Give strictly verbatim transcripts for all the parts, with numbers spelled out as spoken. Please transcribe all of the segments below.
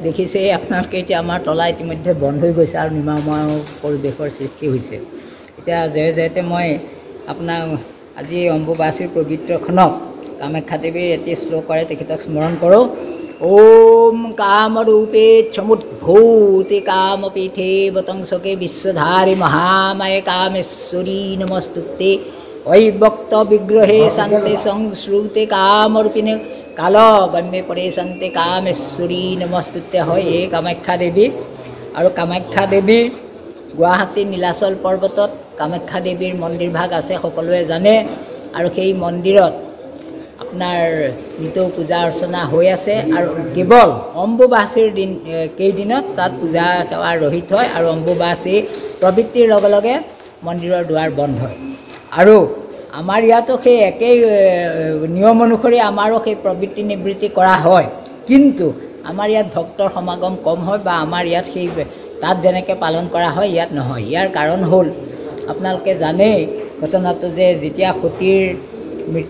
দেখিছে আপোনালোকে এতিয়া আমাৰ তলা ইতিমধ্যে বন্ধ হৈ গৈছে আৰু নিমাময় পৰিৱেশৰ সৃষ্টি হৈছে। এতিয়া জয় জয়তে মই আপোনাক আজি অম্বুবাচীৰ পবিত্ৰখনক কামাখ্যা দেৱীৰ এটি শ্লোকৰে তেখেতক স্মৰণ কৰোঁ। ওম কামৰূপে সমুদ্ভূতি কামপীঠে বতংসকে বিশ্বধাৰী মহামায়ে কামেশ্বৰী নমস্তুতে ঐবক্ত বিগ্ৰহে শান্তে সংশ্ৰুতে কামৰূপিণে কাল গম্যে পৰে শান্তে কামেশ্বৰী নমস্তুতে হয় এই কামাখ্যা দেৱী। আৰু কামাখ্যা দেৱী গুৱাহাটীৰ নীলাচল পৰ্বতত কামাখ্যা দেৱীৰ মন্দিৰ ভাগ আছে, সকলোৱে জানে। আৰু সেই মন্দিৰত আপোনাৰ নিতৌ পূজা অৰ্চনা হৈ আছে আৰু কেৱল অম্বুবাচীৰ দিন কেইদিনত তাত পূজা সেৱা ৰহিত হয় আৰু অম্বুবাচী প্ৰবৃত্তিৰ লগে লগে মন্দিৰৰ দুৱাৰ বন্ধ হয়। আৰু আমাৰ ইয়াতো সেই একেই নিয়ম অনুসৰি আমাৰো সেই প্ৰবৃত্তি নিবৃত্তি কৰা হয়, কিন্তু আমাৰ ইয়াত ভক্তৰ সমাগম কম হয় বা আমাৰ ইয়াত সেই তাত যেনেকৈ পালন কৰা হয় ইয়াত নহয়। ইয়াৰ কাৰণ হ'ল আপোনালোকে জানেই ঘটনাটো যে যেতিয়া সতীৰ মৃত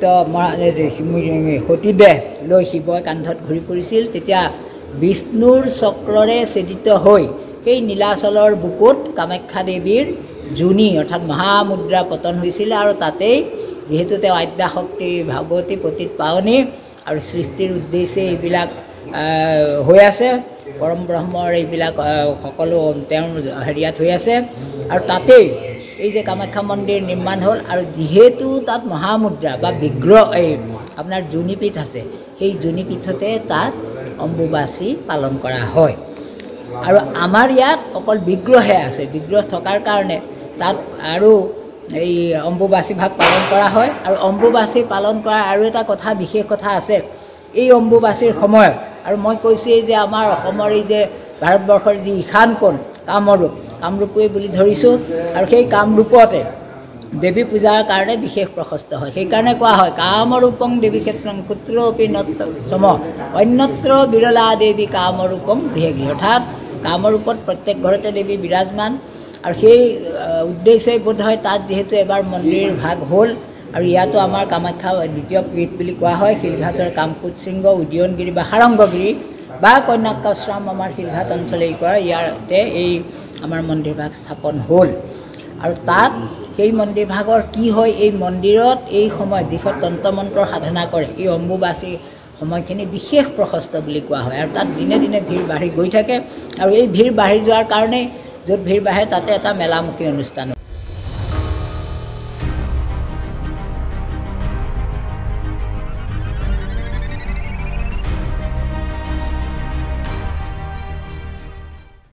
সতীদেহ লৈ শিৱই কান্ধত ঘূৰি ফুৰিছিল, তেতিয়া বিষ্ণুৰ চক্ৰৰে ছেদিত হৈ সেই নীলাচলৰ বুকুত কামাখ্যা দেৱীৰ জুনি অৰ্থাৎ মহামুদ্ৰা পতন হৈছিল। আৰু তাতেই যিহেতু তেওঁ আদ্যাশক্তি ভাগৱতী পতিত পাৱনী আৰু সৃষ্টিৰ উদ্দেশ্যে এইবিলাক হৈ আছে, পৰম ব্ৰহ্মৰ এইবিলাক সকলো তেওঁৰ হেৰিয়াত হৈ আছে। আৰু তাতেই এই যে কামাখ্যা মন্দিৰ নিৰ্মাণ হ'ল, আৰু যিহেতু তাত মহামুদ্ৰা বা বিগ্ৰহ এই আপোনাৰ যোনিপীঠ আছে, সেই যোনিপীঠতে তাত অম্বুবাচী পালন কৰা হয়। আৰু আমাৰ ইয়াত অকল বিগ্ৰহে আছে, বিগ্ৰহ থকাৰ কাৰণে তাত আৰু এই অম্বুবাচী ভাগ পালন কৰা হয়। আৰু অম্বুবাচী পালন কৰাৰ আৰু এটা কথা বিশেষ কথা আছে এই অম্বুবাচীৰ সময়ত। আৰু মই কৈছোঁৱেই যে আমাৰ অসমৰ এই যে ভাৰতবৰ্ষৰ যি ঈশান কোণ কামৰূপ, কামৰূপেই বুলি ধৰিছোঁ, আৰু সেই কামৰূপতে দেৱী পূজাৰ কাৰণে বিশেষ প্ৰশস্ত হয়। সেইকাৰণে কোৱা হয় কামৰূপং দেৱী ক্ষেত্ৰং কুত্ৰপি নত্য সম অন্যত্ৰ বিৰলা দেৱী কামৰূপম গৃহে গৃহে। অৰ্থাৎ কামৰূপত প্ৰত্যেক ঘৰতে দেৱী বিৰাজমান। আৰু সেই উদ্দেশ্যেই বোধ হয় তাত যিহেতু এবাৰ মন্দিৰ ভাগ হ'ল, আৰু ইয়াতো আমাৰ কামাখ্যা দ্বিতীয় পীঠ বুলি কোৱা হয়। শিলঘাটৰ কামকোট শৃংগ উদয়নগিৰি বা সাৰংগগিৰি বা কন্যাকাশ্ৰাম আমাৰ শিলঘাট অঞ্চলে কৰা ইয়াতে এই আমাৰ মন্দিৰ ভাগ স্থাপন হ'ল। আৰু তাত সেই মন্দিৰ ভাগৰ কি হয়, এই মন্দিৰত এই সময়ত যিখন তন্ত্ৰমন্ত্ৰৰ সাধনা কৰে এই অম্বুবাচী সময়খিনি বিশেষ প্ৰশস্ত বুলি কোৱা হয়। আৰু তাত দিনে দিনে ভিৰ বাঢ়ি গৈ থাকে। আৰু এই ভিৰ বাঢ়ি যোৱাৰ কাৰণেই য'ত ভিৰ বাঢ়ে তাতে এটা মেলামুখী অনুষ্ঠান